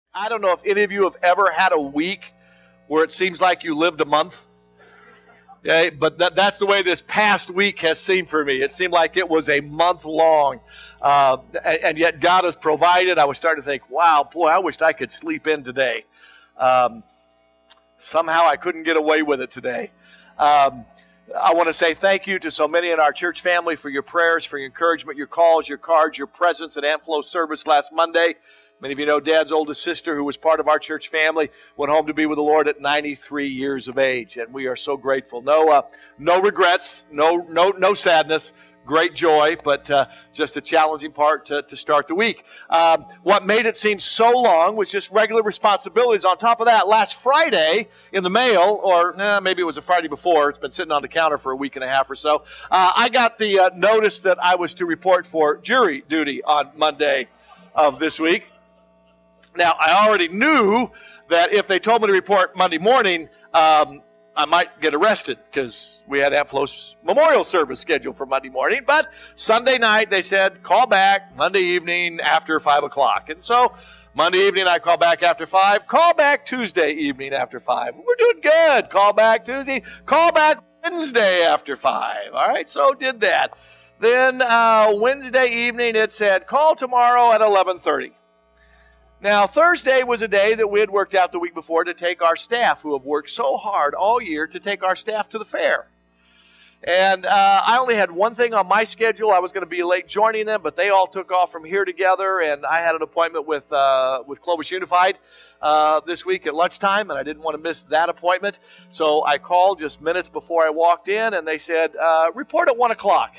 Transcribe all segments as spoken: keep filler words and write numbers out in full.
I don't know if any of you have ever had a week where it seems like you lived a month. Okay, but that, that's the way this past week has seemed for me. It seemed like it was a month long. Uh, and, and yet God has provided. I was starting to think, wow, boy, I wished I could sleep in today. Um, somehow I couldn't get away with it today. Um, I want to say thank you to so many in our church family for your prayers, for your encouragement, your calls, your cards, your presence at Amflow service last Monday. Many of you know Dad's oldest sister, who was part of our church family, went home to be with the Lord at ninety-three years of age, and we are so grateful. No, uh, no regrets, no, no, no sadness. Great joy, but uh, just a challenging part to, to start the week. Um, what made it seem so long was just regular responsibilities. On top of that, last Friday in the mail, or eh, maybe it was a Friday before, it's been sitting on the counter for a week and a half or so, uh, I got the uh, notice that I was to report for jury duty on Monday of this week. Now, I already knew that if they told me to report Monday morning, um, I might get arrested because we had Amflow's memorial service scheduled for Monday morning. But Sunday night, they said, call back Monday evening after five o'clock. And so Monday evening, I call back after five. Call back Tuesday evening after five. We're doing good. Call back Tuesday. Call back Wednesday after five. All right, so did that. Then uh, Wednesday evening, it said, call tomorrow at eleven thirty. Now, Thursday was a day that we had worked out the week before to take our staff, who have worked so hard all year, to take our staff to the fair. And uh, I only had one thing on my schedule. I was going to be late joining them, but they all took off from here together, and I had an appointment with uh, with Clovis Unified uh, this week at lunchtime, and I didn't want to miss that appointment. So I called just minutes before I walked in, and they said, uh, report at one o'clock.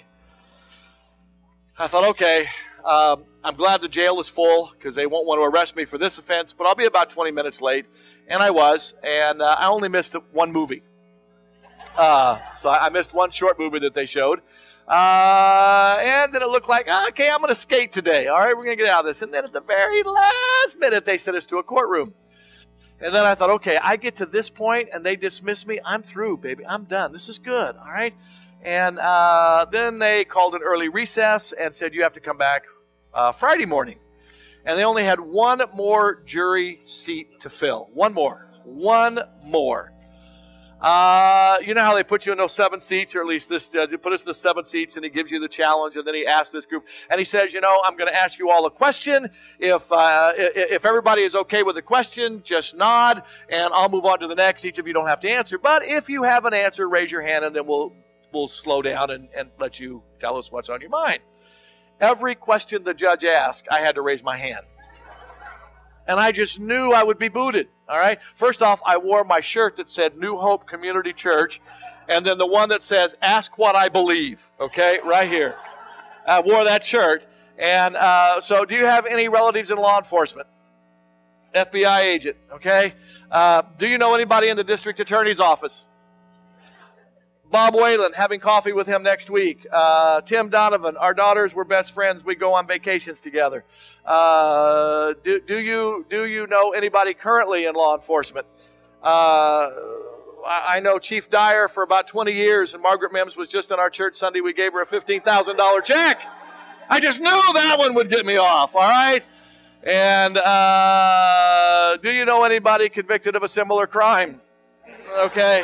I thought, okay. Um, I'm glad the jail is full because they won't want to arrest me for this offense, but I'll be about twenty minutes late. And I was, and uh, I only missed one movie. Uh, so I missed one short movie that they showed. Uh, and then it looked like, okay, I'm going to skate today. All right, we're going to get out of this. And then at the very last minute, they sent us to a courtroom. And then I thought, okay, I get to this point and they dismiss me. I'm through, baby. I'm done. This is good. All right. And uh, then they called an early recess and said, you have to come back uh, Friday morning. And they only had one more jury seat to fill. One more. One more. Uh, you know how they put you in those seven seats, or at least this judge, put us in the seven seats, and he gives you the challenge, and then he asks this group, and he says, you know, I'm going to ask you all a question. If, uh, if everybody is okay with the question, just nod, and I'll move on to the next. Each of you don't have to answer. But if you have an answer, raise your hand, and then we'll We'll slow down and, and let you tell us what's on your mind. Every question the judge asked, I had to raise my hand. And I just knew I would be booted. All right. First off, I wore my shirt that said New Hope Community Church. And then the one that says, ask what I believe. Okay. Right here. I wore that shirt. And uh, so do you have any relatives in law enforcement? F B I agent. Okay. Uh, do you know anybody in the district attorney's office? Bob Whalen, having coffee with him next week. Uh, Tim Donovan, our daughters were best friends. We go on vacations together. Uh, do, do you do you know anybody currently in law enforcement? Uh, I know Chief Dyer for about twenty years, and Margaret Mims was just on our church Sunday. We gave her a fifteen thousand dollars check. I just knew that one would get me off, all right? And uh, do you know anybody convicted of a similar crime? Okay.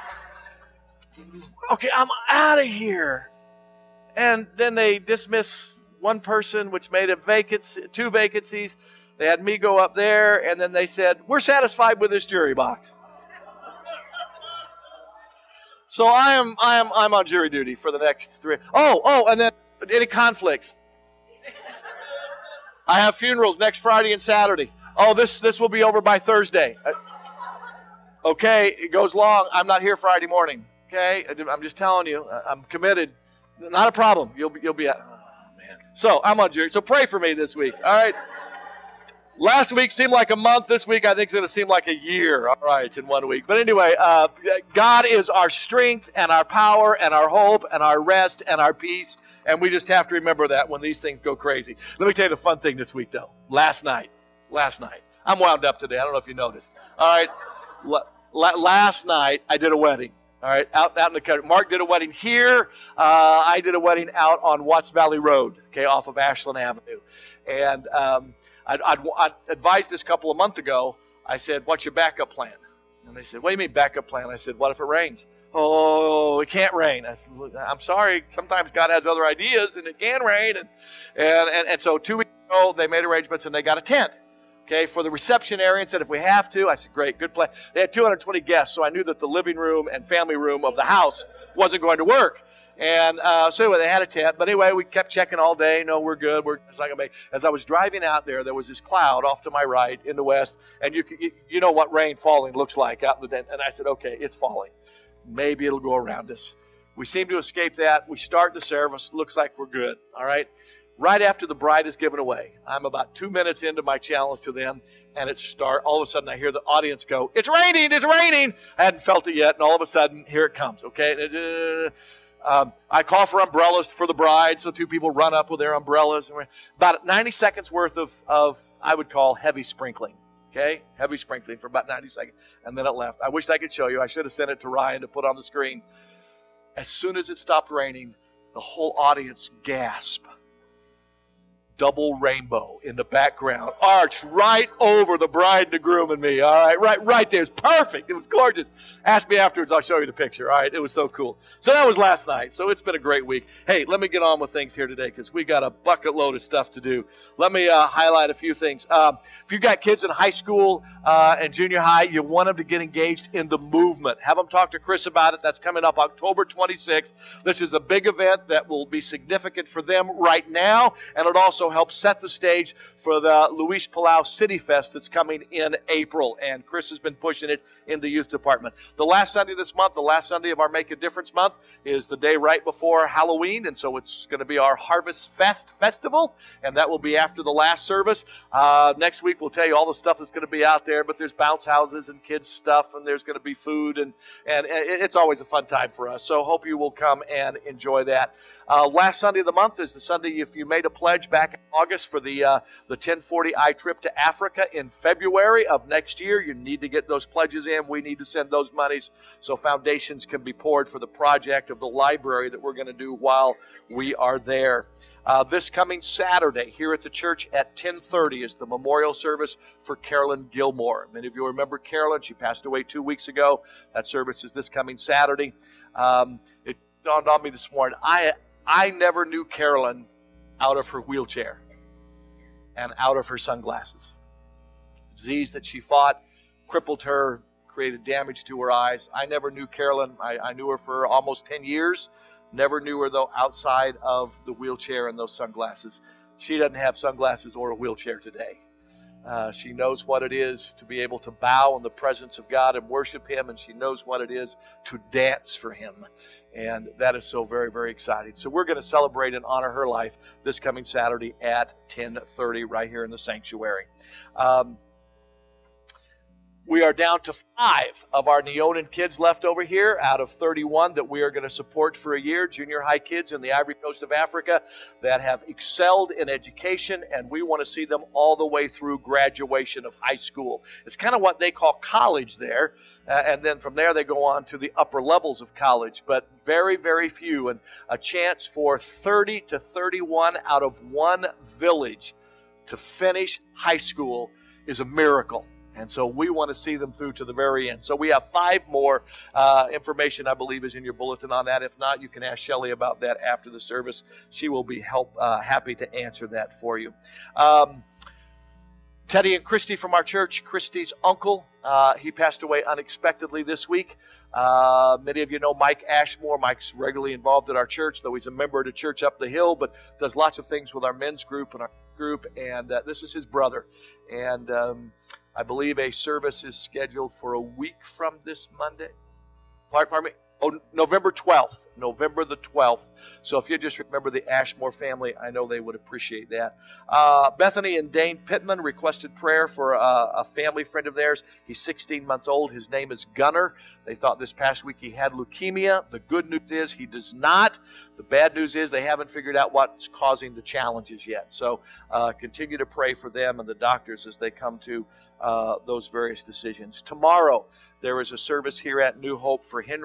Okay, I'm out of here. And then they dismiss one person, which made a vacancy, two vacancies. They had me go up there, and then they said, we're satisfied with this jury box. So I am, I am, I'm on jury duty for the next three. Oh, oh, and then any conflicts? I have funerals next Friday and Saturday. Oh, this, this will be over by Thursday. Okay, it goes long. I'm not here Friday morning. Okay, I'm just telling you, I'm committed. Not a problem. You'll be, you'll be at. Oh, man. So I'm on jury. So pray for me this week. All right. Last week seemed like a month. This week I think it's going to seem like a year. All right, in one week. But anyway, uh, God is our strength and our power and our hope and our rest and our peace. And we just have to remember that when these things go crazy. Let me tell you the fun thing this week, though. Last night. Last night. I'm wound up today. I don't know if you noticed. All right. Last night I did a wedding. All right, out, out in the country. Mark did a wedding here. Uh, I did a wedding out on Watts Valley Road, okay, off of Ashland Avenue. And um, I'd, I'd, I'd advised this couple of months ago. I said, what's your backup plan? And they said, what do you mean backup plan? I said, what if it rains? Oh, it can't rain. I said, I'm sorry. Sometimes God has other ideas, and it can rain. And, and, and, and so two weeks ago, they made arrangements, and they got a tent, okay, for the reception area and said, if we have to. I said, great, good plan. They had two hundred twenty guests, so I knew that the living room and family room of the house wasn't going to work. And uh, so anyway, they had a tent. But anyway, we kept checking all day. No, we're good. We're it's not gonna make. As I was driving out there, there was this cloud off to my right in the west, and you you, you know what rain falling looks like out in the. And I said, okay, it's falling. Maybe it'll go around us. We seem to escape that. We start the service. Looks like we're good. All right. Right after the bride is given away, I'm about two minutes into my challenge to them, and it start. All of a sudden, I hear the audience go, "It's raining! It's raining!" I hadn't felt it yet, and all of a sudden, here it comes. Okay. Um, I call for umbrellas for the bride, so two people run up with their umbrellas. About ninety seconds worth of, of I would call heavy sprinkling. Okay, heavy sprinkling for about ninety seconds, and then it left. I wished I could show you. I should have sent it to Ryan to put on the screen. As soon as it stopped raining, the whole audience gasped. Double rainbow in the background, arched right over the bride and the groom and me. All right, right, right there. It's perfect. It was gorgeous. Ask me afterwards. I'll show you the picture. All right, it was so cool. So that was last night. So it's been a great week. Hey, let me get on with things here today because we got a bucket load of stuff to do. Let me uh, highlight a few things. Um, if you've got kids in high school uh, and junior high, you want them to get engaged in the movement. Have them talk to Chris about it. That's coming up October twenty-sixth. This is a big event that will be significant for them right now, and it also help set the stage for the Luis Palau City Fest that's coming in April. And Chris has been pushing it in the youth department. The last Sunday of this month, the last Sunday of our Make a Difference month, is the day right before Halloween. And so it's going to be our Harvest Fest Festival. And that will be after the last service. Uh, next week, we'll tell you all the stuff that's going to be out there. But there's bounce houses and kids stuff. And there's going to be food. And, and, and it's always a fun time for us. So hope you will come and enjoy that. Uh, last Sunday of the month is the Sunday if you made a pledge back in August for the uh, the ten forty I trip to Africa in February of next year. You need to get those pledges in. We need to send those monies so foundations can be poured for the project of the library that we're going to do while we are there. Uh, this coming Saturday here at the church at ten thirty is the memorial service for Carolyn Gilmore. Many of you remember Carolyn. She passed away two weeks ago. That service is this coming Saturday. Um, it dawned on me this morning. I I never knew Carolyn out of her wheelchair and out of her sunglasses. The disease that she fought crippled her, created damage to her eyes. I never knew Carolyn. I, I knew her for almost ten years. Never knew her, though, outside of the wheelchair and those sunglasses. She doesn't have sunglasses or a wheelchair today. Uh, she knows what it is to be able to bow in the presence of God and worship Him, and she knows what it is to dance for Him. And that is so very, very exciting. So we're going to celebrate and honor her life this coming Saturday at ten thirty right here in the sanctuary. Um, we are down to five of our Neonan kids left over here out of thirty-one that we are going to support for a year. Junior high kids in the Ivory Coast of Africa that have excelled in education, and we want to see them all the way through graduation of high school. It's kind of what they call college there. Uh, and then from there they go on to the upper levels of college, but very, very few. And a chance for thirty to thirty-one out of one village to finish high school is a miracle. And so we want to see them through to the very end. So we have five more. Uh, information, I believe, is in your bulletin on that. If not, you can ask Shelley about that after the service. She will be help, uh, happy to answer that for you. Um, Teddy and Christy from our church, Christy's uncle, uh, he passed away unexpectedly this week. Uh, many of you know Mike Ashmore. Mike's regularly involved at our church, though he's a member of the church up the hill, but does lots of things with our men's group and our group. And uh, this is his brother. And um, I believe a service is scheduled for a week from this Monday. Pardon me? Oh, November twelfth. November the twelfth. So if you just remember the Ashmore family, I know they would appreciate that. Uh, Bethany and Dane Pittman requested prayer for a, a family friend of theirs. He's sixteen months old. His name is Gunnar. They thought this past week he had leukemia. The good news is he does not. The bad news is they haven't figured out what's causing the challenges yet. So uh, continue to pray for them and the doctors as they come to uh, those various decisions. Tomorrow, there is a service here at New Hope for Henry and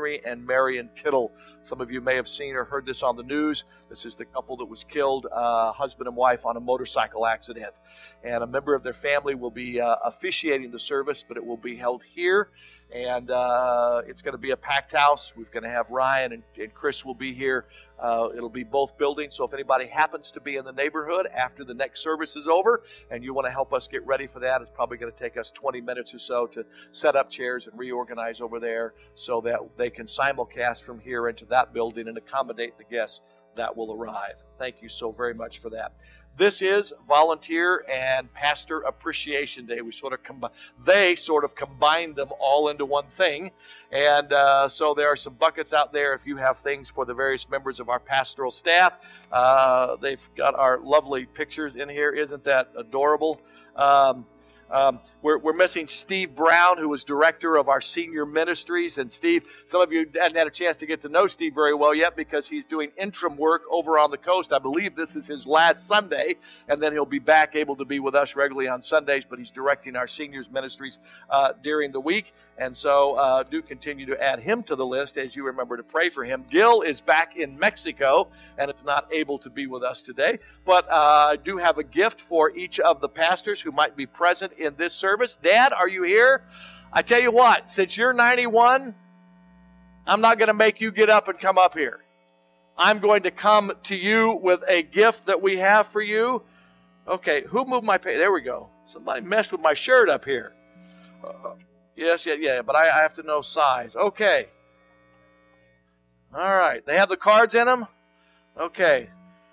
Marion Tittle. Some of you may have seen or heard this on the news. This is the couple that was killed, uh, husband and wife, on a motorcycle accident. And a member of their family will be uh, officiating the service, but it will be held here. And uh, it's going to be a packed house. We're going to have Ryan and, and Chris will be here. Uh, it'll be both buildings. So if anybody happens to be in the neighborhood after the next service is over and you want to help us get ready for that, it's probably going to take us twenty minutes or so to set up chairs and reorganize over there so that they can simulcast from here into that building and accommodate the guests that will arrive. Thank you so very much for that. This is Volunteer and Pastor Appreciation Day. We sort of combi- they sort of combined them all into one thing. And uh, so there are some buckets out there if you have things for the various members of our pastoral staff. Uh, they've got our lovely pictures in here. Isn't that adorable? Um, Um, we're, we're missing Steve Brown, who was director of our senior ministries. And Steve, some of you hadn't had a chance to get to know Steve very well yet because he's doing interim work over on the coast. I believe this is his last Sunday, and then he'll be back able to be with us regularly on Sundays, but he's directing our seniors ministries uh, during the week. And so uh, do continue to add him to the list as you remember to pray for him. Gil is back in Mexico and is not able to be with us today, but uh, I do have a gift for each of the pastors who might be present in this service. Dad, are you here? I tell you what, since you're ninety-one, I'm not going to make you get up and come up here. I'm going to come to you with a gift that we have for you. Okay, who moved my page? There we go. Somebody messed with my shirt up here. Uh, yes, yeah, yeah, but I, I have to know size. Okay. All right. They have the cards in them? Okay.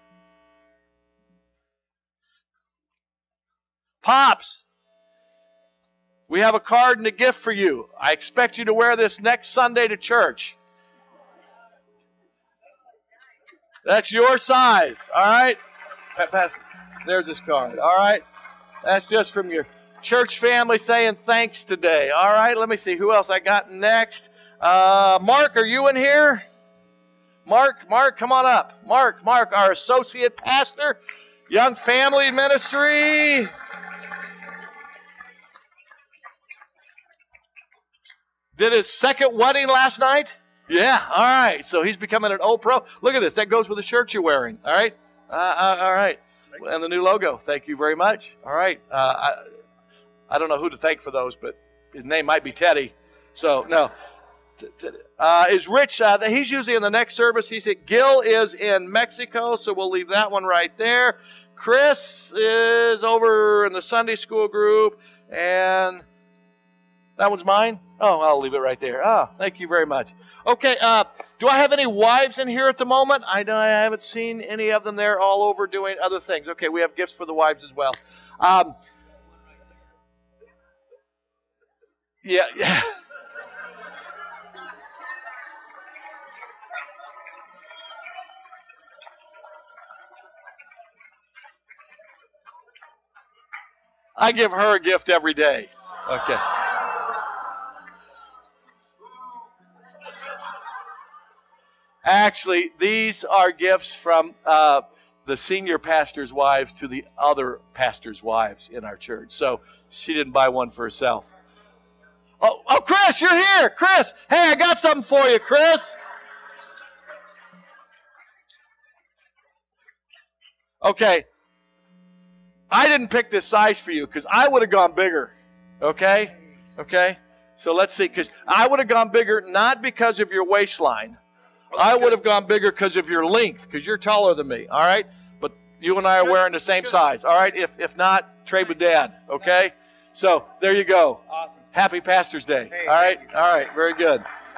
Pops, we have a card and a gift for you. I expect you to wear this next Sunday to church. That's your size, all right? There's this card, all right? That's just from your church family saying thanks today, all right? Let me see who else I got next. Uh, Mark, are you in here? Mark, Mark, come on up. Mark, Mark, our associate pastor, Young Family Ministry. Did his second wedding last night? Yeah, all right. So he's becoming an old pro. Look at this. That goes with the shirt you're wearing. All right? Uh, uh, all right. And the new logo. Thank you very much. All right. Uh, I, I don't know who to thank for those, but his name might be Teddy. So, no. Uh, is Rich, uh, he's usually in the next service. He said Gil is in Mexico, so we'll leave that one right there. Chris is over in the Sunday school group, and that one's mine? Oh, I'll leave it right there. Oh, thank you very much. Okay, uh, do I have any wives in here at the moment? I, I haven't seen any of them. They're all over doing other things. Okay, we have gifts for the wives as well. Um, yeah, yeah. I give her a gift every day. Okay. Actually, these are gifts from uh, the senior pastor's wives to the other pastor's wives in our church. So she didn't buy one for herself. Oh, oh, Chris, you're here. Chris, hey, I got something for you, Chris. Okay. I didn't pick this size for you because I would have gone bigger. Okay? Okay? So let's see. Because I would have gone bigger not because of your waistline. I would have gone bigger because of your length, because you're taller than me, all right? But you and I are wearing the same size, all right? If if not, trade with Dad, okay? So there you go. Awesome. Happy Pastor's Day, all right? All right, very good.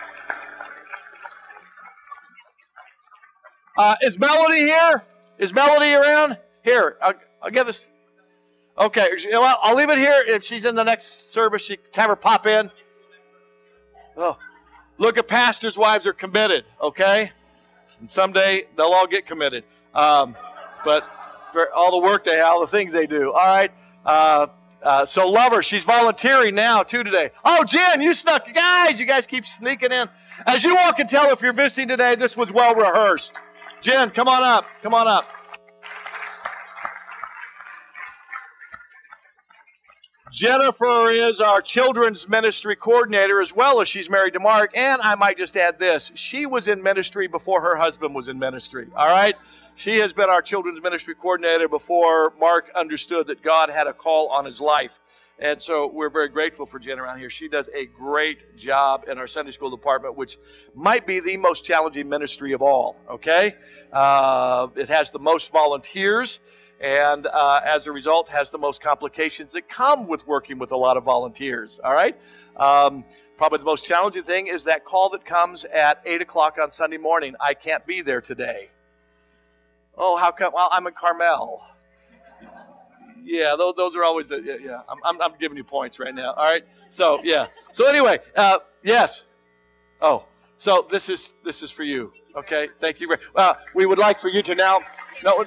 Uh, is Melody here? Is Melody around? Here, I'll, I'll give this. Okay, well, I'll leave it here. If she's in the next service, she can have her pop in. Oh. Look, at pastors' wives are committed, okay? And someday they'll all get committed. Um, but for all the work they have, all the things they do. All right? Uh, uh, so love her. She's volunteering now, too, today. Oh, Jen, you snuck. Guys, you guys keep sneaking in. As you all can tell, if you're visiting today, this was well rehearsed. Jen, come on up. Come on up. Jennifer is our children's ministry coordinator, as well as she's married to Mark. And I might just add this. She was in ministry before her husband was in ministry. All right? She has been our children's ministry coordinator before Mark understood that God had a call on his life. And so we're very grateful for Jen around here. She does a great job in our Sunday school department, which might be the most challenging ministry of all, okay? Uh, it has the most volunteers, and uh, as a result, has the most complications that come with working with a lot of volunteers, all right? Um, probably the most challenging thing is that call that comes at eight o'clock on Sunday morning. I can't be there today. Oh, how come? Well, I'm in Carmel. Yeah, those, those are always the, yeah, yeah. I'm, I'm, I'm giving you points right now, all right? So, yeah. So anyway, uh, yes. Oh, so this is this is for you, okay? Thank you. Very, uh, we would like for you to now, no,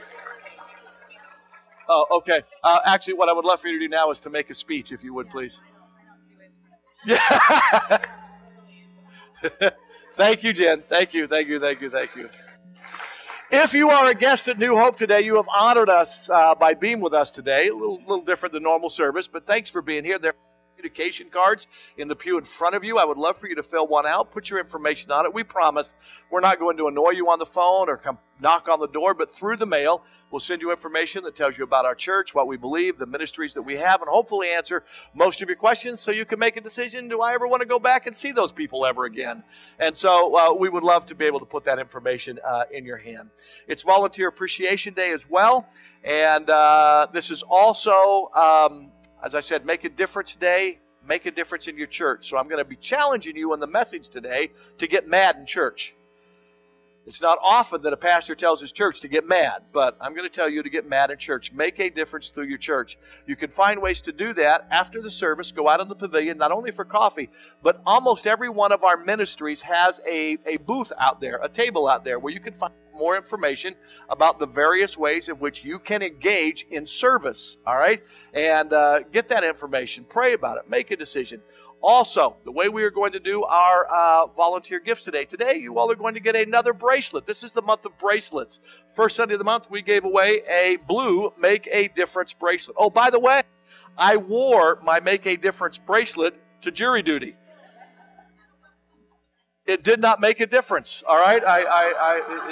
oh, okay. Uh, actually, what I would love for you to do now is to make a speech, if you would, please. Yeah. Thank you, Jen. Thank you, thank you, thank you, thank you. If you are a guest at New Hope today, you have honored us uh, by being with us today. A little, little different than normal service, but thanks for being here. There are communication cards in the pew in front of you. I would love for you to fill one out. Put your information on it. We promise we're not going to annoy you on the phone or come knock on the door, but through the mail, we'll send you information that tells you about our church, what we believe, the ministries that we have, and hopefully answer most of your questions so you can make a decision, do I ever want to go back and see those people ever again? And so uh, we would love to be able to put that information uh, in your hand. It's Volunteer Appreciation Day as well, and uh, this is also, um, as I said, Make a Difference Day. Make a difference in your church. So I'm going to be challenging you in the message today to get mad in church. It's not often that a pastor tells his church to get mad, but I'm going to tell you to get mad in church. Make a difference through your church. You can find ways to do that after the service. Go out in the pavilion, not only for coffee, but almost every one of our ministries has a, a booth out there, a table out there, where you can find more information about the various ways in which you can engage in service, all right? And uh, get that information. Pray about it. Make a decision. Also, the way we are going to do our uh, volunteer gifts today. Today, you all are going to get another bracelet. This is the month of bracelets. First Sunday of the month, we gave away a blue Make a Difference bracelet. Oh, by the way, I wore my Make a Difference bracelet to jury duty. It did not make a difference, all right? I, I, I, it,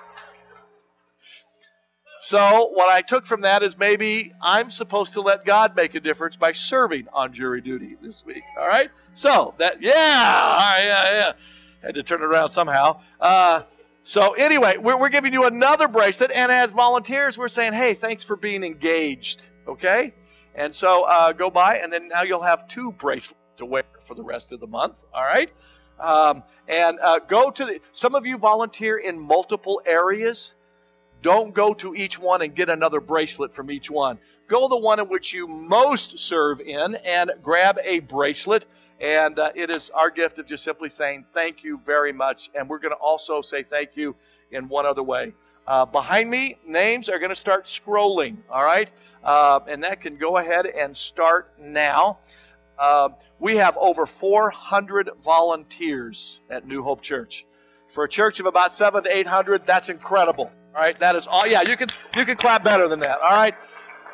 So what I took from that is maybe I'm supposed to let God make a difference by serving on jury duty this week. All right? So that, yeah, all right, yeah, yeah. Had to turn it around somehow. Uh, so anyway, we're, we're giving you another bracelet, and as volunteers, we're saying, hey, thanks for being engaged, okay? And so uh, go by, and then now you'll have two bracelets to wear for the rest of the month, all right? Um, and uh, go to the, some of you volunteer in multiple areas. Don't go to each one and get another bracelet from each one. Go the one in which you most serve in and grab a bracelet. And uh, it is our gift of just simply saying thank you very much. And we're going to also say thank you in one other way. Uh, behind me, names are going to start scrolling, all right? Uh, and that can go ahead and start now. Uh, we have over four hundred volunteers at New Hope Church. For a church of about seven to eight hundred, that's incredible. All right, that is all. Yeah, you can you can clap better than that. All right.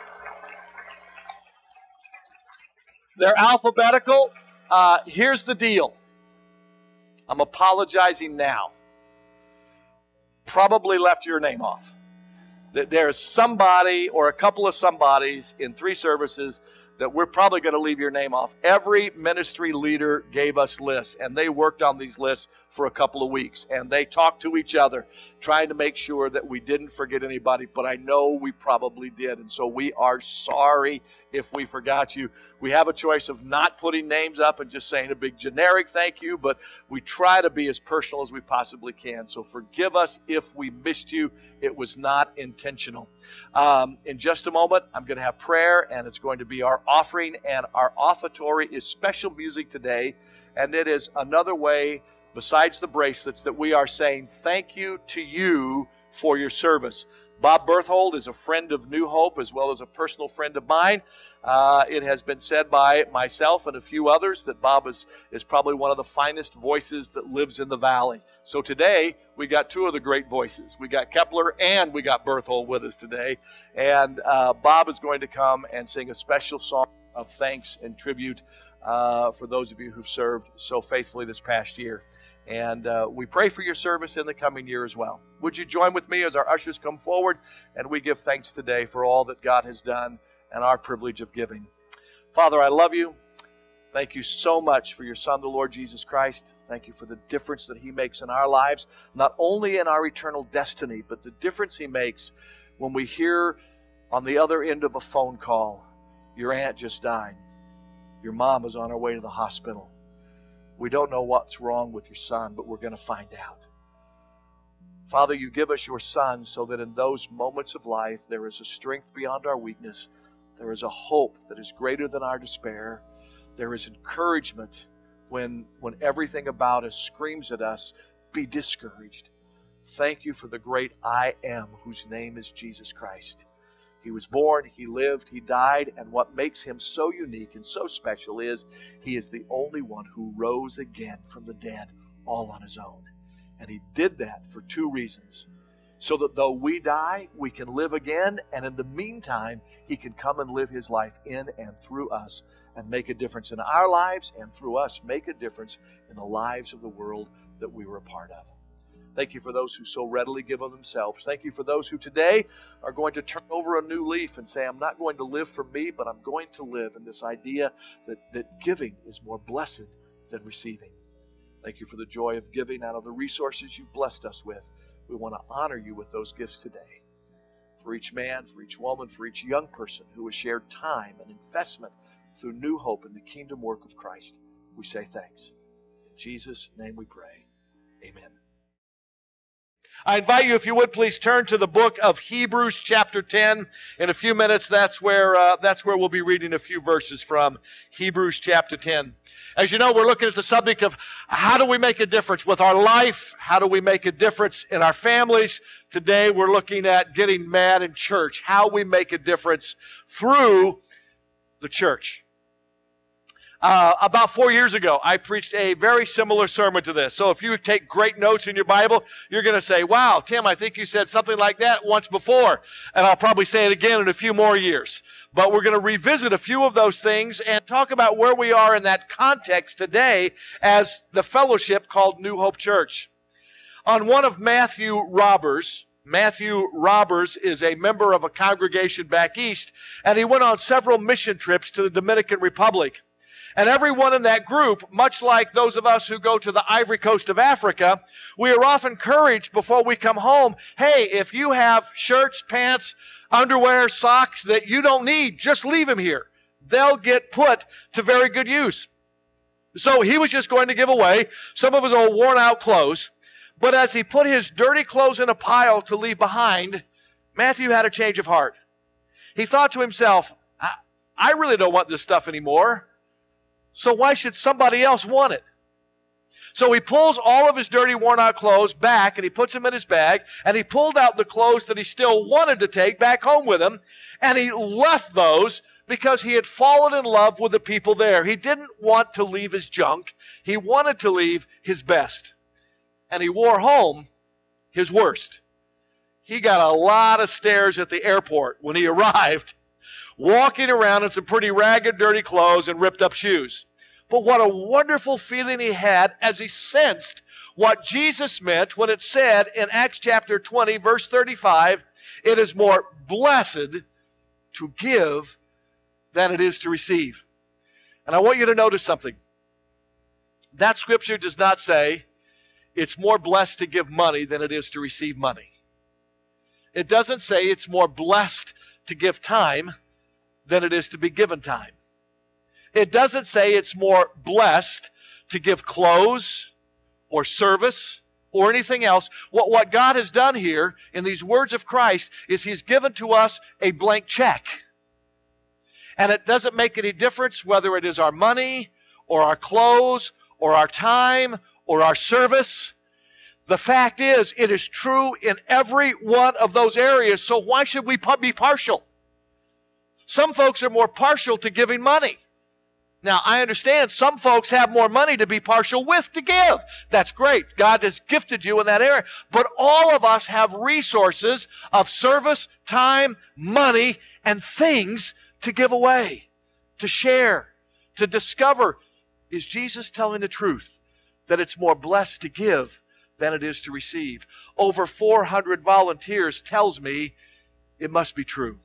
They're alphabetical. Uh, here's the deal. I'm apologizing now. Probably left your name off. There's somebody or a couple of somebodies in three services that we're probably going to leave your name off. Every ministry leader gave us lists, and they worked on these lists for a couple of weeks, and they talked to each other, trying to make sure that we didn't forget anybody, but I know we probably did, and so we are sorry if we forgot you. We have a choice of not putting names up and just saying a big generic thank you, but we try to be as personal as we possibly can, so forgive us if we missed you. It was not intentional. Um, in just a moment, I'm going to have prayer, and it's going to be our offering, and our offertory is special music today, and it is another way, besides the bracelets, that we are saying thank you to you for your service. Bob Berthold is a friend of New Hope as well as a personal friend of mine. Uh, it has been said by myself and a few others that Bob is, is probably one of the finest voices that lives in the valley. So today, we got two of the great voices. We got Kepler and we got Berthold with us today. And uh, Bob is going to come and sing a special song of thanks and tribute uh, for those of you who've served so faithfully this past year. And uh, we pray for your service in the coming year as well. Would you join with me as our ushers come forward and we give thanks today for all that God has done and our privilege of giving. Father, I love you. Thank you so much for your Son, the Lord Jesus Christ. Thank you for the difference that He makes in our lives, not only in our eternal destiny, but the difference He makes when we hear on the other end of a phone call, your aunt just died. Your mom is on her way to the hospital. We don't know what's wrong with your son, but we're going to find out. Father, you give us your Son so that in those moments of life there is a strength beyond our weakness. There is a hope that is greater than our despair. There is encouragement when, when everything about us screams at us, be discouraged. Thank you for the great I Am, whose name is Jesus Christ. He was born, He lived, He died, and what makes Him so unique and so special is He is the only one who rose again from the dead all on His own. And He did that for two reasons. So that though we die, we can live again, and in the meantime, He can come and live His life in and through us and make a difference in our lives, and through us make a difference in the lives of the world that we were a part of. Thank you for those who so readily give of themselves. Thank you for those who today are going to turn over a new leaf and say, I'm not going to live for me, but I'm going to live in this idea that, that giving is more blessed than receiving. Thank you for the joy of giving out of the resources you've blessed us with. We want to honor you with those gifts today. For each man, for each woman, for each young person who has shared time and investment through new hope in the kingdom work of Christ, we say thanks. In Jesus' name we pray. Amen. I invite you, if you would, please turn to the book of Hebrews chapter ten. In a few minutes, that's where, uh, that's where we'll be reading a few verses from Hebrews chapter ten. As you know, we're looking at the subject of how do we make a difference with our life? How do we make a difference in our families? Today, we're looking at getting mad in church, how we make a difference through the church. Uh, about four years ago, I preached a very similar sermon to this. So if you take great notes in your Bible, you're going to say, wow, Tim, I think you said something like that once before. And I'll probably say it again in a few more years. But we're going to revisit a few of those things and talk about where we are in that context today as the fellowship called New Hope Church. On one of Matthew Robbers, Matthew Robbers is a member of a congregation back east, and he went on several mission trips to the Dominican Republic. And everyone in that group, much like those of us who go to the Ivory Coast of Africa, we are often encouraged before we come home, hey, if you have shirts, pants, underwear, socks that you don't need, just leave them here. They'll get put to very good use. So he was just going to give away some of his old worn out clothes. But as he put his dirty clothes in a pile to leave behind, Matthew had a change of heart. He thought to himself, I, I really don't want this stuff anymore. So why should somebody else want it? So he pulls all of his dirty, worn-out clothes back, and he puts them in his bag, and he pulled out the clothes that he still wanted to take back home with him, and he left those because he had fallen in love with the people there. He didn't want to leave his junk. He wanted to leave his best. And he wore home his worst. He got a lot of stares at the airport when he arrived, walking around in some pretty ragged, dirty clothes and ripped up shoes. But what a wonderful feeling he had as he sensed what Jesus meant when it said in Acts chapter twenty, verse thirty-five, it is more blessed to give than it is to receive. And I want you to notice something. That scripture does not say it's more blessed to give money than it is to receive money. It doesn't say it's more blessed to give time than it is to be given time. It doesn't say it's more blessed to give clothes or service or anything else. What, what God has done here in these words of Christ is He's given to us a blank check. And it doesn't make any difference whether it is our money or our clothes or our time or our service. The fact is, it is true in every one of those areas, so why should we be partial? Some folks are more partial to giving money. Now, I understand some folks have more money to be partial with to give. That's great. God has gifted you in that area. But all of us have resources of service, time, money, and things to give away. to share, to discover, is Jesus telling the truth? That it's more blessed to give than it is to receive. Over four hundred volunteers tells me it must be true.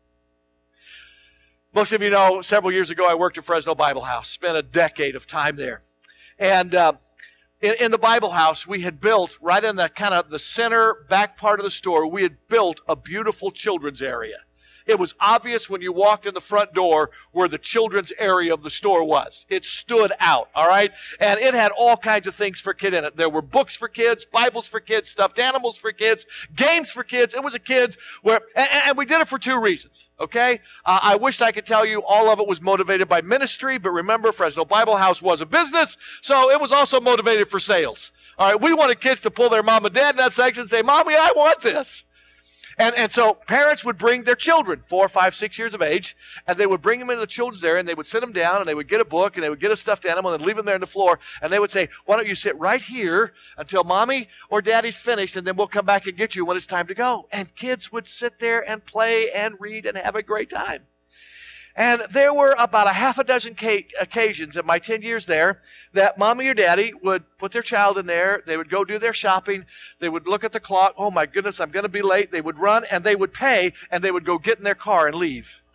Most of you know, several years ago, I worked at Fresno Bible House, spent a decade of time there. And uh, in, in the Bible House, we had built, right in the kind of the center back part of the store, we had built a beautiful children's area. It was obvious when you walked in the front door where the children's area of the store was. It stood out, all right? And it had all kinds of things for kids in it. There were books for kids, Bibles for kids, stuffed animals for kids, games for kids. It was a kids where, and, and we did it for two reasons, okay? Uh, I wished I could tell you all of it was motivated by ministry, but remember, Fresno Bible House was a business, so it was also motivated for sales. All right, we wanted kids to pull their mom and dad in that section and say, Mommy, I want this. And, and so parents would bring their children, four, five, six years of age, and they would bring them into the children's area, and they would sit them down, and they would get a book, and they would get a stuffed animal, and leave them there on the floor, and they would say, why don't you sit right here until Mommy or Daddy's finished, and then we'll come back and get you when it's time to go. And kids would sit there and play and read and have a great time. And there were about a half a dozen occasions in my ten years there that Mommy or Daddy would put their child in there. They would go do their shopping. They would look at the clock. Oh, my goodness, I'm going to be late. They would run, and they would pay, and they would go get in their car and leave.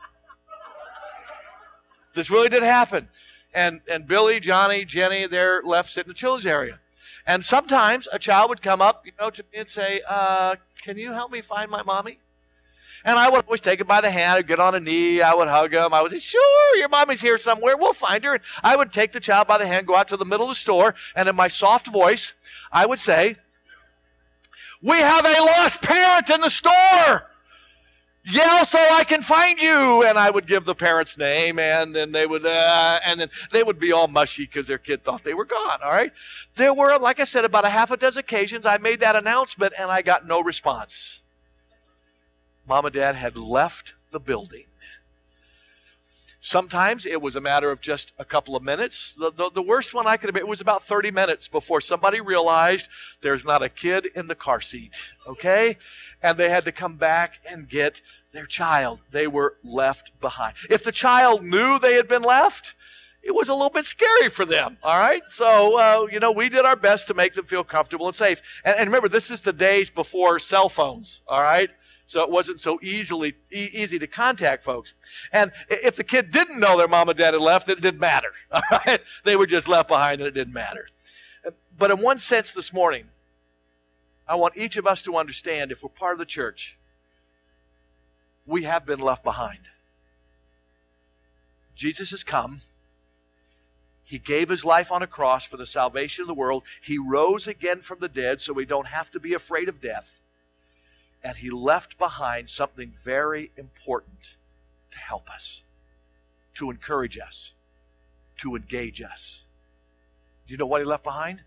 This really did happen. And, and Billy, Johnny, Jenny, they're left sitting in the children's area. And sometimes a child would come up, you know, to me and say, uh, can you help me find my mommy? And I would always take him by the hand. I'd get on a knee. I would hug him. I would say, sure, your mommy's here somewhere. We'll find her. And I would take the child by the hand, go out to the middle of the store, and in my soft voice, I would say, we have a lost parent in the store. Yell so I can find you. And I would give the parent's name, and then they would, uh, and then they would be all mushy because their kid thought they were gone, all right? There were, like I said, about a half a dozen occasions I made that announcement, and I got no response. Mom and Dad had left the building. Sometimes it was a matter of just a couple of minutes. The, the, the worst one I could have been, it was about thirty minutes before somebody realized there's not a kid in the car seat, okay? And they had to come back and get their child. They were left behind. If the child knew they had been left, it was a little bit scary for them, all right? So, uh, you know, we did our best to make them feel comfortable and safe. And, and remember, this is the days before cell phones, all right? So it wasn't so easily e- easy to contact folks. And if the kid didn't know their mom and dad had left, it didn't matter. All right? They were just left behind, and it didn't matter. But in one sense this morning, I want each of us to understand, if we're part of the church, we have been left behind. Jesus has come. He gave his life on a cross for the salvation of the world. He rose again from the dead so we don't have to be afraid of death. And he left behind something very important to help us, to encourage us, to engage us. Do you know what he left behind?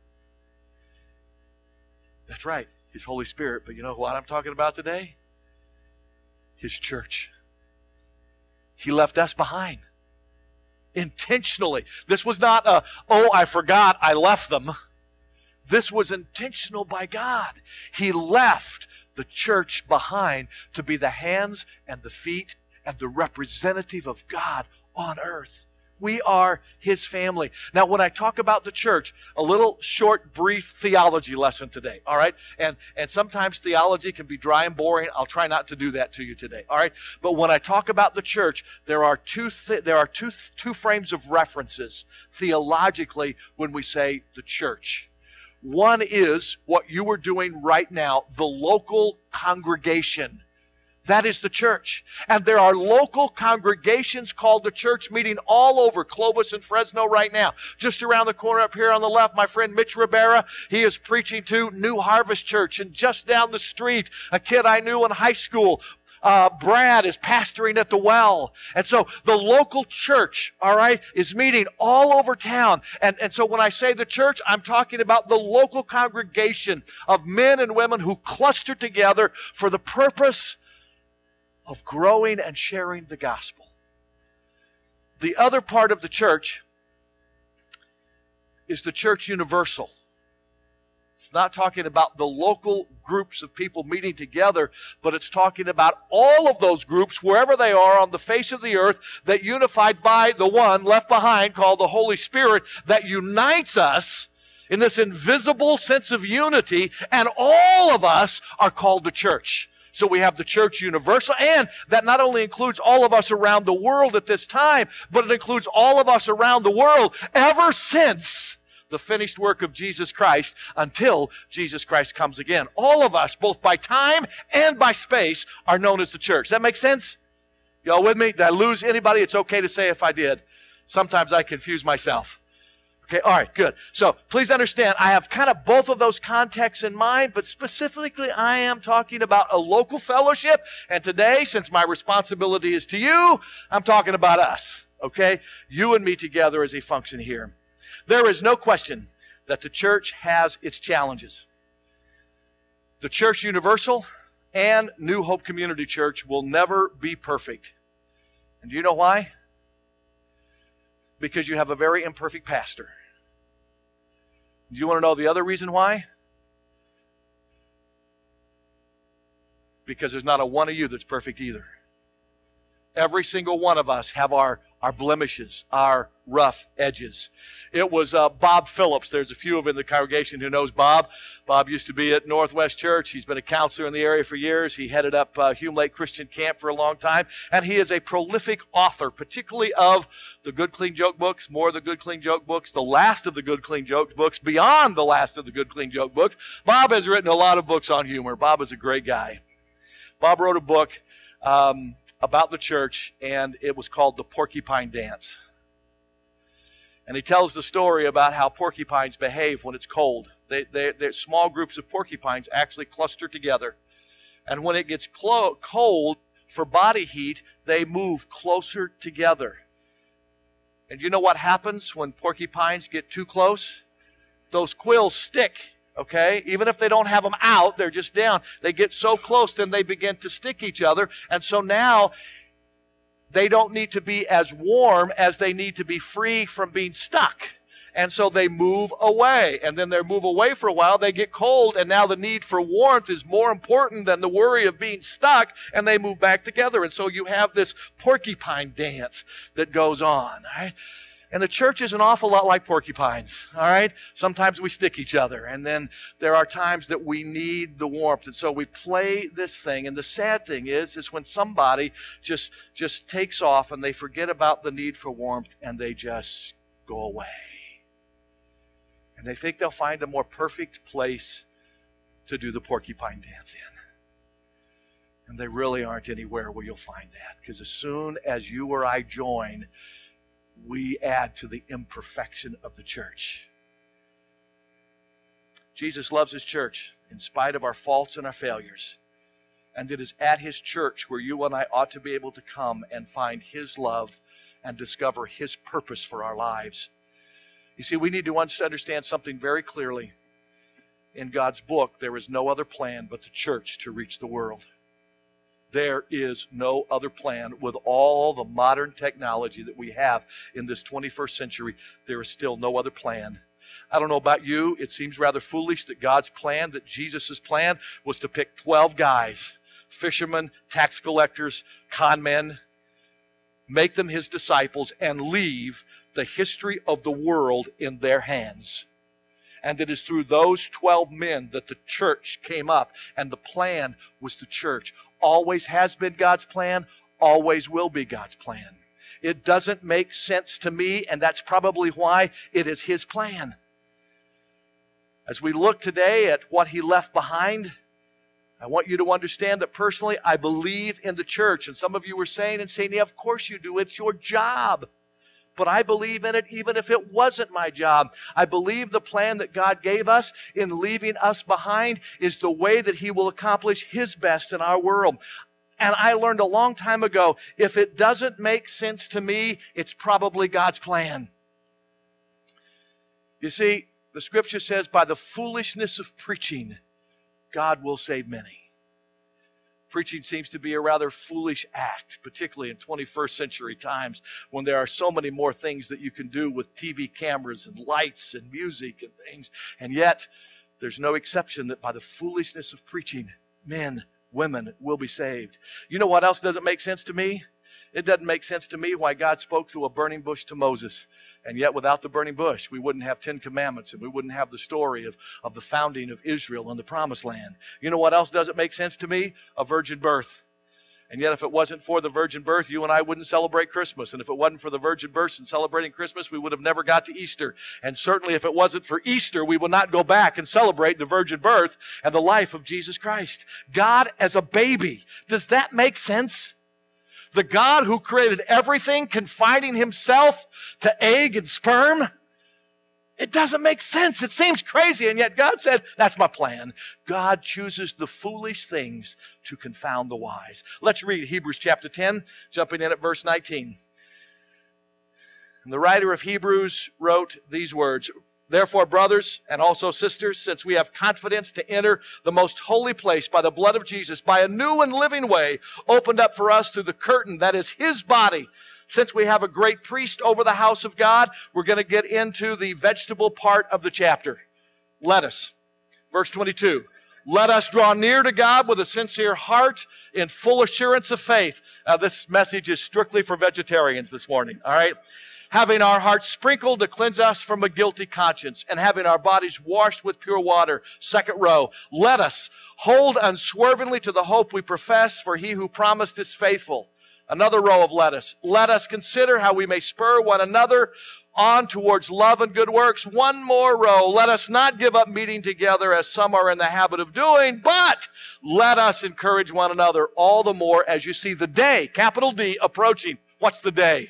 That's right, his Holy Spirit. But you know what I'm talking about today? His church. He left us behind. Intentionally. This was not a, oh, I forgot, I left them. This was intentional by God. He left the church behind to be the hands and the feet and the representative of God on earth. We are his family. Now, when I talk about the church, a little short, brief theology lesson today, all right? And, and sometimes theology can be dry and boring. I'll try not to do that to you today, all right? But when I talk about the church, there are two, th- there are two, th- two frames of references theologically when we say the church. One is what you are doing right now, the local congregation. That is the church. And there are local congregations called the church meeting all over Clovis and Fresno right now. Just around the corner up here on the left, my friend Mitch Rivera, he is preaching to New Harvest Church. And just down the street, a kid I knew in high school, Uh, Brad is pastoring at the Well. And so the local church, all right, is meeting all over town. And, and so when I say the church, I'm talking about the local congregation of men and women who cluster together for the purpose of growing and sharing the gospel. The other part of the church is the church universal. It's not talking about the local groups of people meeting together, but it's talking about all of those groups, wherever they are on the face of the earth, that unified by the one left behind called the Holy Spirit, that unites us in this invisible sense of unity, and all of us are called the church. So we have the church universal, and that not only includes all of us around the world at this time, but it includes all of us around the world ever since the finished work of Jesus Christ until Jesus Christ comes again. All of us, both by time and by space, are known as the church. Does that make sense? Y'all with me? Did I lose anybody? It's okay to say if I did. Sometimes I confuse myself. Okay, all right, good. So please understand, I have kind of both of those contexts in mind, but specifically I am talking about a local fellowship. And today, since my responsibility is to you, I'm talking about us. Okay? You and me together as a function here. There is no question that the church has its challenges. The Church Universal and New Hope Community Church will never be perfect. And do you know why? Because you have a very imperfect pastor. Do you want to know the other reason why? Because there's not a one of you that's perfect either. Every single one of us have our, our blemishes, our rough edges. It was uh, Bob Phillips. There's a few of in the congregation who knows Bob. Bob used to be at Northwest Church. He's been a counselor in the area for years. He headed up uh, Hume Lake Christian Camp for a long time. And he is a prolific author, particularly of the Good Clean Joke books, more of the Good Clean Joke books, the last of the Good Clean Joke books, beyond the last of the Good Clean Joke books. Bob has written a lot of books on humor. Bob is a great guy. Bob wrote a book um, about the church, and it was called The Porcupine Dance. And he tells the story about how porcupines behave when it's cold. They, they, they're small groups of porcupines actually cluster together. And when it gets clo- cold, for body heat, they move closer together. And you know what happens when porcupines get too close? Those quills stick, okay? Even if they don't have them out, they're just down. They get so close, then they begin to stick each other. And so now they don't need to be as warm as they need to be free from being stuck. And so they move away. And then they move away for a while. They get cold. And now the need for warmth is more important than the worry of being stuck. And they move back together. And so you have this porcupine dance that goes on. Right? And the church is an awful lot like porcupines, all right? Sometimes we stick each other, and then there are times that we need the warmth. And so we play this thing, and the sad thing is, is when somebody just, just takes off and they forget about the need for warmth, and they just go away. And they think they'll find a more perfect place to do the porcupine dance in. And they really aren't anywhere where you'll find that, because as soon as you or I join, we add to the imperfection of the church. Jesus loves his church in spite of our faults and our failures. And it is at his church where you and I ought to be able to come and find his love and discover his purpose for our lives. You see, we need to understand something very clearly. In God's book, there is no other plan but the church to reach the world. There is no other plan. With all the modern technology that we have in this twenty-first century, there is still no other plan. I don't know about you, it seems rather foolish that God's plan, that Jesus' plan, was to pick twelve guys, fishermen, tax collectors, con men, make them his disciples, and leave the history of the world in their hands. And it is through those twelve men that the church came up, and the plan was the church. Always has been God's plan, always will be God's plan. It doesn't make sense to me, and that's probably why it is his plan. As we look today at what he left behind, I want you to understand that personally, I believe in the church. And some of you were saying and saying, yeah, of course you do. It's your job. But I believe in it even if it wasn't my job. I believe the plan that God gave us in leaving us behind is the way that he will accomplish his best in our world. And I learned a long time ago, if it doesn't make sense to me, it's probably God's plan. You see, the scripture says, by the foolishness of preaching, God will save many. Preaching seems to be a rather foolish act, particularly in twenty-first century times when there are so many more things that you can do with T V cameras and lights and music and things. And yet, there's no exception that by the foolishness of preaching, men, women will be saved. You know what else doesn't make sense to me? It doesn't make sense to me why God spoke through a burning bush to Moses. And yet without the burning bush, we wouldn't have Ten Commandments, and we wouldn't have the story of, of the founding of Israel and the Promised Land. You know what else doesn't make sense to me? A virgin birth. And yet if it wasn't for the virgin birth, you and I wouldn't celebrate Christmas. And if it wasn't for the virgin birth and celebrating Christmas, we would have never got to Easter. And certainly if it wasn't for Easter, we would not go back and celebrate the virgin birth and the life of Jesus Christ. God as a baby. Does that make sense? The God who created everything, confining himself to egg and sperm? It doesn't make sense. It seems crazy, and yet God said, that's my plan. God chooses the foolish things to confound the wise. Let's read Hebrews chapter ten, jumping in at verse nineteen. And the writer of Hebrews wrote these words, Therefore, brothers and also sisters, since we have confidence to enter the most holy place by the blood of Jesus, by a new and living way opened up for us through the curtain that is his body, since we have a great priest over the house of God, we're going to get into the vegetable part of the chapter. Let us. Verse twenty-two. Let us draw near to God with a sincere heart in full assurance of faith. Now, this message is strictly for vegetarians this morning, all right? Having our hearts sprinkled to cleanse us from a guilty conscience, and having our bodies washed with pure water. Second row. Let us hold unswervingly to the hope we profess, for he who promised is faithful. Another row of let us. Let us consider how we may spur one another on towards love and good works. One more row. Let us not give up meeting together as some are in the habit of doing, but let us encourage one another all the more as you see the day, capital D, approaching. What's the day?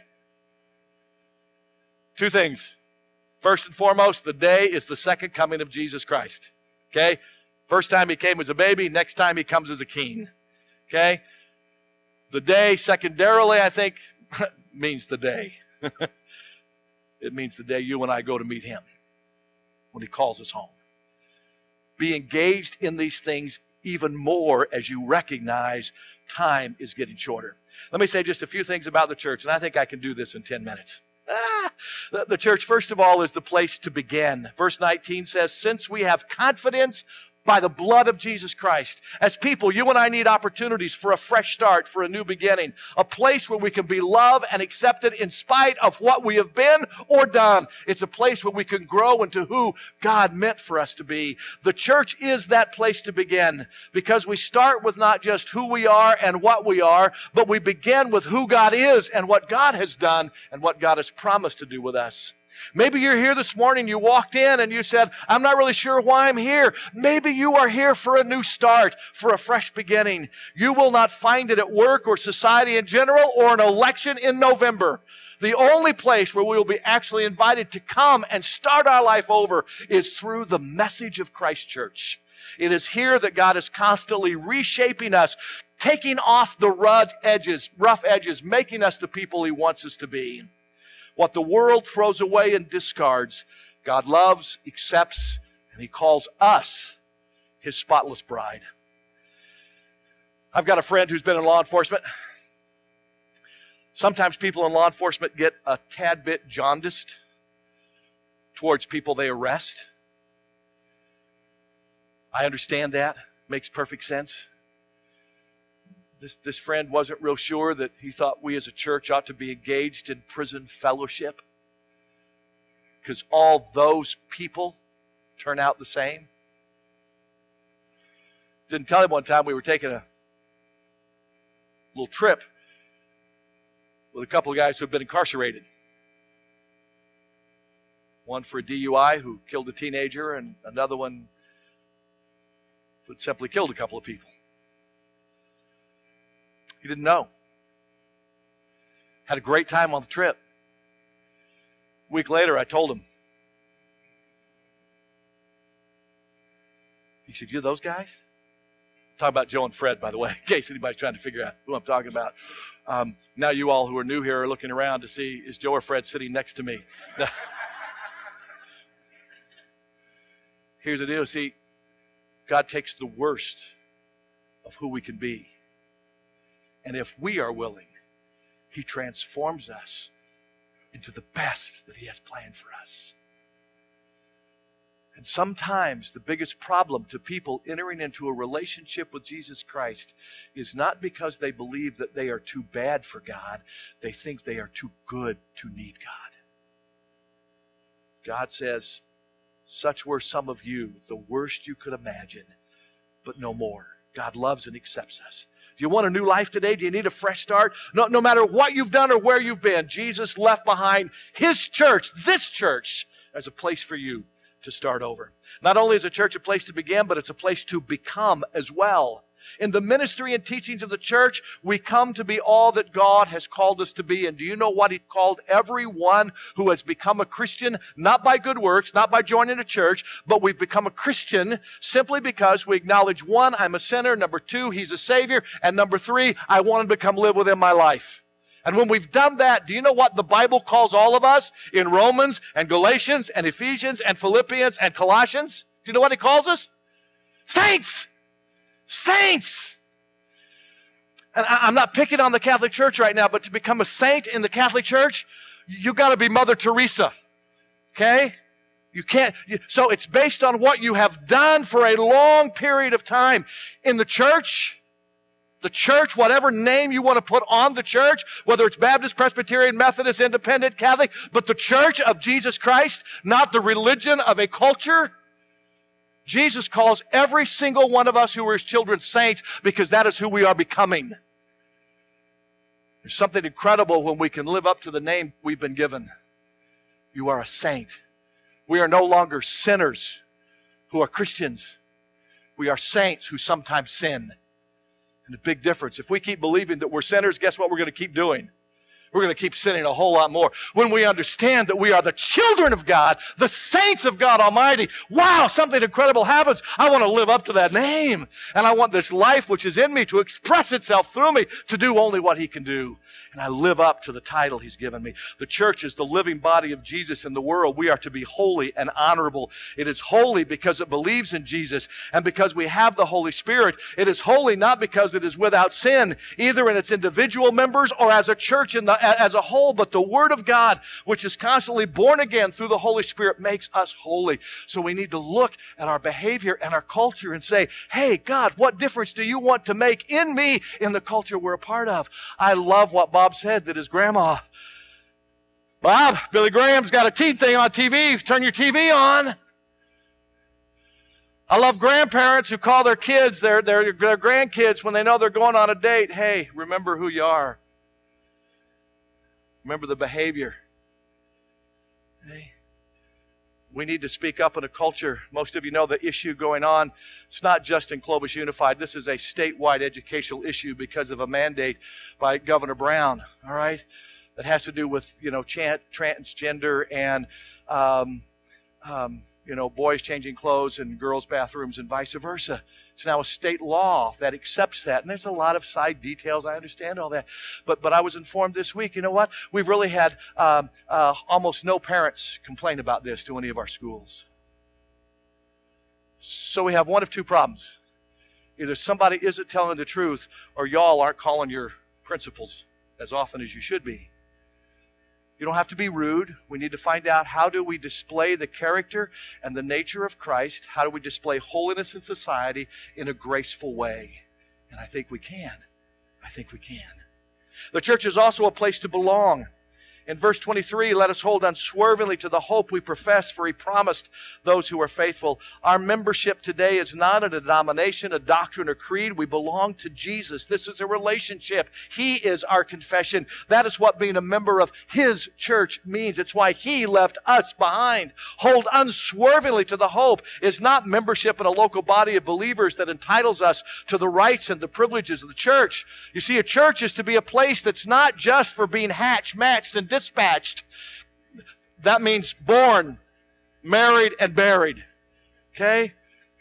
Two things. First and foremost, the day is the second coming of Jesus Christ. Okay? First time he came as a baby, next time he comes as a king. Okay? The day, secondarily, I think, means the day. It means the day you and I go to meet him when he calls us home. Be engaged in these things even more as you recognize time is getting shorter. Let me say just a few things about the church, and I think I can do this in ten minutes. Ah, the, the church, first of all, is the place to begin. Verse nineteen says, since we have confidence by the blood of Jesus Christ. As people, you and I need opportunities for a fresh start, for a new beginning. A place where we can be loved and accepted in spite of what we have been or done. It's a place where we can grow into who God meant for us to be. The church is that place to begin, because we start with not just who we are and what we are, but we begin with who God is and what God has done and what God has promised to do with us. Maybe you're here this morning, you walked in and you said, I'm not really sure why I'm here. Maybe you are here for a new start, for a fresh beginning. You will not find it at work or society in general or an election in November. The only place where we will be actually invited to come and start our life over is through the message of Christ Church. It is here that God is constantly reshaping us, taking off the rough edges, rough edges, making us the people he wants us to be. What the world throws away and discards, God loves, accepts, and he calls us his spotless bride. I've got a friend who's been in law enforcement. Sometimes people in law enforcement get a tad bit jaundiced towards people they arrest. I understand that. Makes perfect sense. This, this friend wasn't real sure that he thought we as a church ought to be engaged in prison fellowship, because all those people turn out the same. Didn't tell him one time we were taking a little trip with a couple of guys who had been incarcerated. One for a D U I who killed a teenager, and another one who simply killed a couple of people. He didn't know. Had a great time on the trip. A week later, I told him. He said, you're those guys? I'm talking about Joe and Fred, by the way, in case anybody's trying to figure out who I'm talking about. Um, now you all who are new here are looking around to see, is Joe or Fred sitting next to me? Here's the deal. See, God takes the worst of who we can be. And if we are willing, he transforms us into the best that he has planned for us. And sometimes the biggest problem to people entering into a relationship with Jesus Christ is not because they believe that they are too bad for God. They think they are too good to need God. God says, such were some of you, the worst you could imagine, but no more. God loves and accepts us. Do you want a new life today? Do you need a fresh start? No, no matter what you've done or where you've been, Jesus left behind His church, this church, as a place for you to start over. Not only is a church a place to begin, but it's a place to become as well. In the ministry and teachings of the church, we come to be all that God has called us to be. And do you know what He called everyone who has become a Christian? Not by good works, not by joining a church, but we've become a Christian simply because we acknowledge, one, I'm a sinner. Number two, He's a Savior. And number three, I want Him to come live within my life. And when we've done that, do you know what the Bible calls all of us in Romans and Galatians and Ephesians and Philippians and Colossians? Do you know what He calls us? Saints! Saints! And I'm not picking on the Catholic Church right now, but to become a saint in the Catholic Church, you got to be Mother Teresa. Okay? You can't. So it's based on what you have done for a long period of time. In the church, the church, whatever name you want to put on the church, whether it's Baptist, Presbyterian, Methodist, Independent, Catholic, but the church of Jesus Christ, not the religion of a culture. Jesus calls every single one of us who are His children saints because that is who we are becoming. There's something incredible when we can live up to the name we've been given. You are a saint. We are no longer sinners who are Christians. We are saints who sometimes sin. And a big difference. If we keep believing that we're sinners, guess what we're going to keep doing? We're going to keep sinning a whole lot more. When we understand that we are the children of God, the saints of God Almighty, wow, something incredible happens. I want to live up to that name. And I want this life which is in me to express itself through me to do only what He can do. And I live up to the title He's given me. The church is the living body of Jesus in the world. We are to be holy and honorable. It is holy because it believes in Jesus and because we have the Holy Spirit. It is holy not because it is without sin, either in its individual members or as a church in the as a whole, but the Word of God, which is constantly born again through the Holy Spirit, makes us holy. So we need to look at our behavior and our culture and say, hey, God, what difference do you want to make in me in the culture we're a part of? I love what Bob said, that his grandma, Bob, Billy Graham's got a teen thing on T V. Turn your T V on. I love grandparents who call their kids, their, their, their grandkids, when they know they're going on a date, hey, remember who you are. Remember the behavior. Hey, we need to speak up in a culture. Most of you know the issue going on. It's not just in Clovis Unified. This is a statewide educational issue because of a mandate by Governor Brown, all right, that has to do with, you know, transgender and, um, um, you know, boys changing clothes in girls' bathrooms and vice versa. It's now a state law that accepts that. And there's a lot of side details. I understand all that. But but I was informed this week, you know what? We've really had um, uh, almost no parents complain about this to any of our schools. So we have one of two problems. Either somebody isn't telling the truth or y'all aren't calling your principals as often as you should be. You don't have to be rude. We need to find out, how do we display the character and the nature of Christ? How do we display holiness in society in a graceful way? And I think we can. I think we can. The church is also a place to belong. In verse twenty-three, let us hold unswervingly to the hope we profess, for He promised those who are faithful. Our membership today is not a denomination, a doctrine, or creed. We belong to Jesus. This is a relationship. He is our confession. That is what being a member of His church means. It's why He left us behind. Hold unswervingly to the hope is not membership in a local body of believers that entitles us to the rights and the privileges of the church. You see, a church is to be a place that's not just for being hatched, matched, and dispatched. That means born, married, and buried. Okay?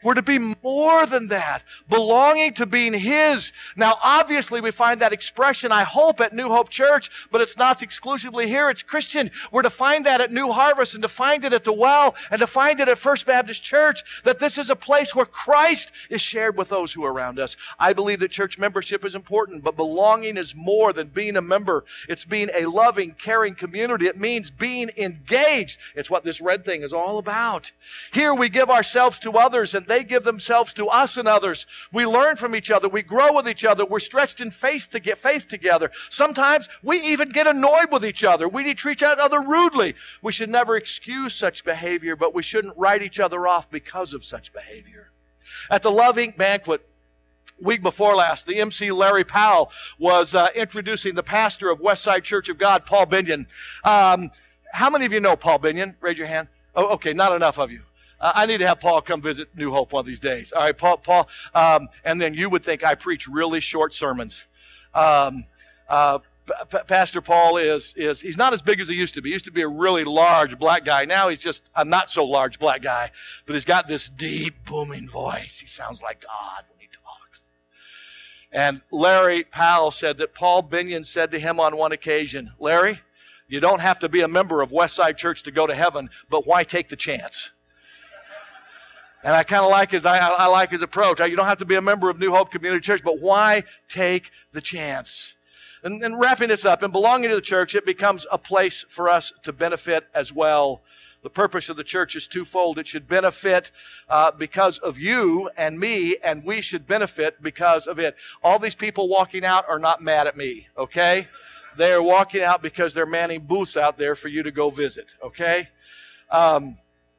We're to be more than that, belonging to being His. Now, obviously, we find that expression, I hope, at New Hope Church, but it's not exclusively here. It's Christian. We're to find that at New Harvest, and to find it at the Well, and to find it at First Baptist Church, that this is a place where Christ is shared with those who are around us. I believe that church membership is important, but belonging is more than being a member. It's being a loving, caring community. It means being engaged. It's what this red thing is all about. Here we give ourselves to others, and they give themselves to us and others. We learn from each other. We grow with each other. We're stretched in faith to get faith together. Sometimes we even get annoyed with each other. We treat each other rudely. We should never excuse such behavior, but we shouldn't write each other off because of such behavior. At the Love Incorporated banquet, week before last, the M C Larry Powell was uh, introducing the pastor of Westside Church of God, Paul Binion. Um, how many of you know Paul Binion? Raise your hand. Oh, okay, not enough of you. Uh, I need to have Paul come visit New Hope one of these days. All right, Paul, Paul, um, and then you would think I preach really short sermons. Um, uh, P- Pastor Paul is, is, he's not as big as he used to be. He used to be a really large black guy. Now he's just a not so large black guy, but he's got this deep, booming voice. He sounds like God when he talks. And Larry Powell said that Paul Binion said to him on one occasion, Larry, you don't have to be a member of Westside Church to go to heaven, but why take the chance? And I kind of like his, I, I like his approach. You don't have to be a member of New Hope Community Church, but why take the chance? And, and wrapping this up, and belonging to the church, it becomes a place for us to benefit as well. The purpose of the church is twofold. It should benefit uh, because of you and me, and we should benefit because of it. All these people walking out are not mad at me, okay? They are walking out because they're manning booths out there for you to go visit, okay? Um,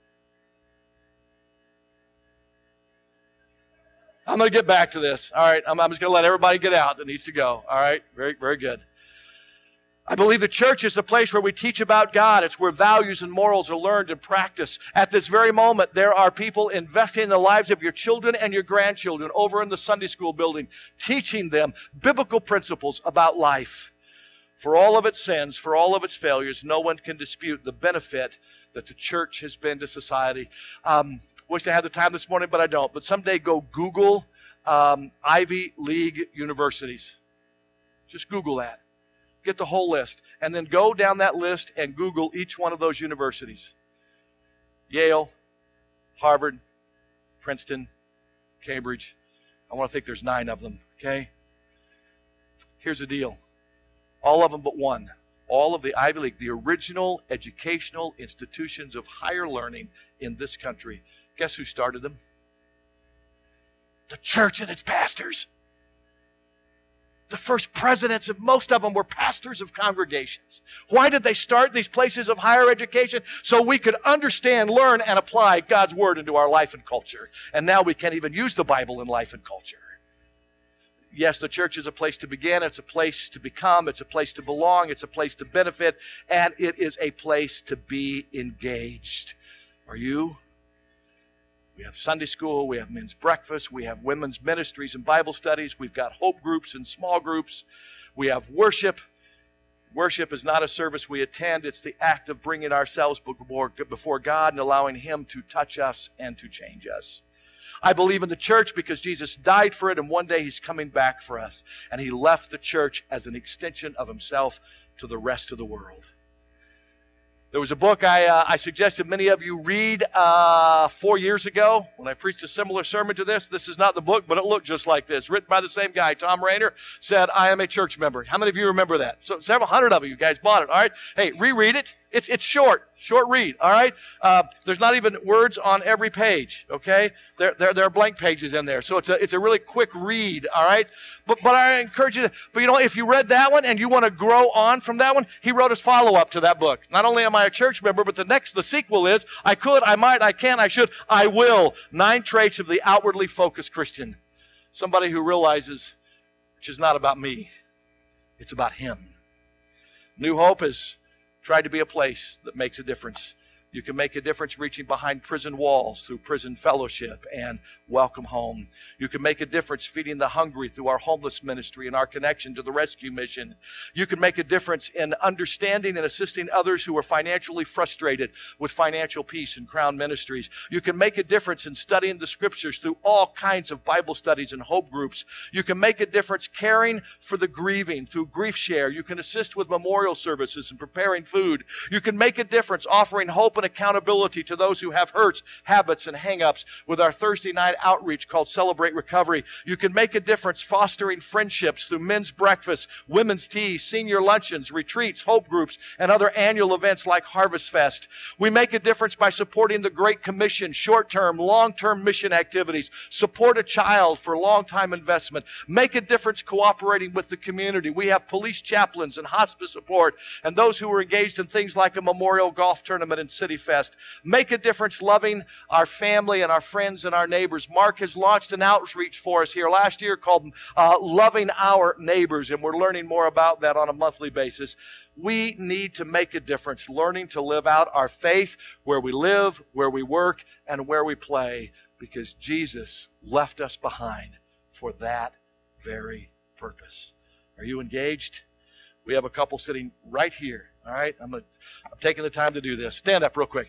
I'm going to get back to this. All right, I'm, I'm just going to let everybody get out that needs to go. All right, very, very good. I believe the church is a place where we teach about God. It's where values and morals are learned and practiced. At this very moment, there are people investing in the lives of your children and your grandchildren over in the Sunday school building, teaching them biblical principles about life. For all of its sins, for all of its failures, no one can dispute the benefit that the church has been to society. Um, Wish I had the time this morning, but I don't. But someday go Google um, Ivy League universities. Just Google that. Get the whole list. And then go down that list and Google each one of those universities. Yale, Harvard, Princeton, Cambridge. I want to think there's nine of them, okay? Here's the deal. All of them but one. All of the Ivy League, the original educational institutions of higher learning in this country. Guess who started them? The church and its pastors. The first presidents of most of them were pastors of congregations. Why did they start these places of higher education? So we could understand, learn, and apply God's Word into our life and culture. And now we can't even use the Bible in life and culture. Yes, the church is a place to begin. It's a place to become. It's a place to belong. It's a place to benefit. And it is a place to be engaged. Are you? We have Sunday school, we have men's breakfast, we have women's ministries and Bible studies, we've got hope groups and small groups, we have worship. Worship is not a service we attend, it's the act of bringing ourselves before God and allowing Him to touch us and to change us. I believe in the church because Jesus died for it, and one day He's coming back for us. And He left the church as an extension of Himself to the rest of the world. There was a book I, uh, I suggested many of you read uh, four years ago when I preached a similar sermon to this. This is not the book, but it looked just like this. Written by the same guy, Tom Rainer, said, I am a church member. How many of you remember that? So several hundred of you guys bought it, all right? Hey, reread it. It's, it's short, short read, all right? Uh, there's not even words on every page, okay? There, there, there are blank pages in there. So it's a, it's a really quick read, all right? But, but I encourage you to, but you know, if you read that one and you want to grow on from that one, he wrote his follow-up to that book. Not only am I a church member, but the next, the sequel is, I could, I might, I can, I should, I will. Nine traits of the outwardly focused Christian. Somebody who realizes, which is not about me, it's about Him. New Hope is tried to be a place that makes a difference. You can make a difference reaching behind prison walls through prison fellowship and Welcome Home. You can make a difference feeding the hungry through our homeless ministry and our connection to the rescue mission. You can make a difference in understanding and assisting others who are financially frustrated with Financial Peace and Crown Ministries. You can make a difference in studying the scriptures through all kinds of Bible studies and hope groups. You can make a difference caring for the grieving through Grief Share. You can assist with memorial services and preparing food. You can make a difference offering hope and accountability to those who have hurts, habits, and hang-ups with our Thursday night outreach called Celebrate Recovery. You can make a difference fostering friendships through men's breakfasts, women's tea, senior luncheons, retreats, hope groups, and other annual events like Harvest Fest. We make a difference by supporting the Great Commission, short-term, long-term mission activities, support a child for long-time investment, make a difference cooperating with the community. We have police chaplains and hospice support, and those who are engaged in things like a memorial golf tournament and City Fest. Make a difference loving our family and our friends and our neighbors. Mark has launched an outreach for us here last year called uh, Loving Our Neighbors, and we're learning more about that on a monthly basis. We need to make a difference, learning to live out our faith where we live, where we work, and where we play, because Jesus left us behind for that very purpose. Are you engaged? We have a couple sitting right here. All right, I'm gonna, I'm taking the time to do this. Stand up real quick.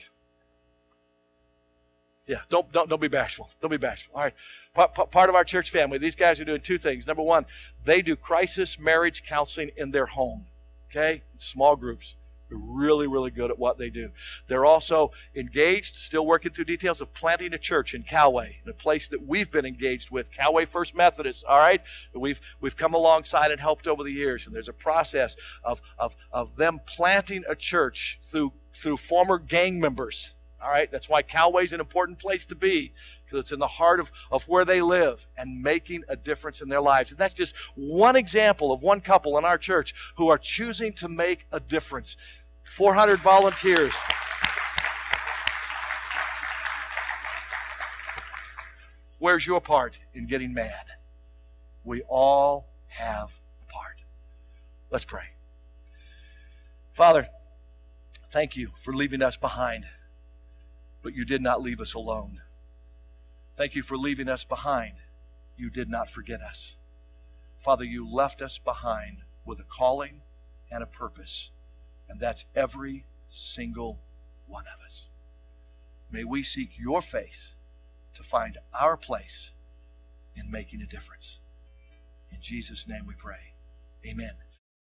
Yeah, don't don't don't be bashful. Don't be bashful. All right, part, part of our church family. These guys are doing two things. Number one, they do crisis marriage counseling in their home. Okay, in small groups. They're really, really good at what they do. They're also engaged, still working through details of planting a church in Cowway, in a place that we've been engaged with, Cowway First Methodist, all right? We've we've come alongside and helped over the years, and there's a process of, of, of them planting a church through, through former gang members, all right? That's why Cowway's an important place to be, because it's in the heart of, of where they live and making a difference in their lives. And that's just one example of one couple in our church who are choosing to make a difference. four hundred volunteers. Where's your part in getting mad? We all have a part. Let's pray. Father, thank you for leaving us behind, but you did not leave us alone. Thank you for leaving us behind. You did not forget us. Father, you left us behind with a calling and a purpose, and that's every single one of us. May we seek your face to find our place in making a difference. In Jesus' name we pray. Amen.